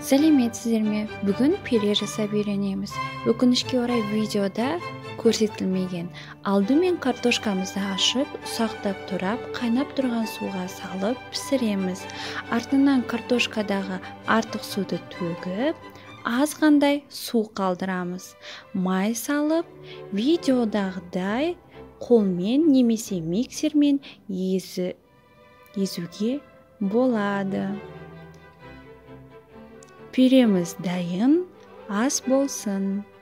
Сәлеметсіздер ме? Бүгін пюре жасап үйренеміз. Өкінішке орай видеода көрсетілмеген. Алдымен картошкамызды ашып, ұсақтап турап, қайнап тұрған суға салып пісіреміз. Артынан картошкадағы артық суды төгіп, азғандай су қалдырамыз. Май салып, видеодағыдай қолмен немесе миксермен езуге болады. Пюреміз дайын, ас болсын.